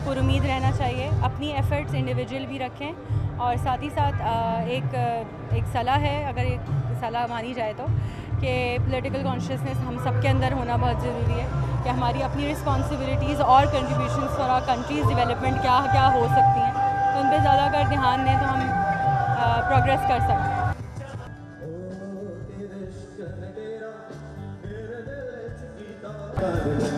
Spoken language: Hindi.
पुरुमीद रहना चाहिए, अपनी एफ़र्ट्स इंडिविजुअल भी रखें और साथ ही साथ एक सलाह है, अगर एक सलाह मानी जाए तो, कि पॉलिटिकल कॉन्शियसनेस हम सब के अंदर होना बहुत ज़रूरी है कि हमारी अपनी रिस्पॉन्सिबिलिटीज़ और contributions for our country's development क्या क्या हो सकती हैं, तो उन पर ज़्यादा अगर ध्यान दें तो हम प्रोग्रेस कर सकते हैं। Thank you.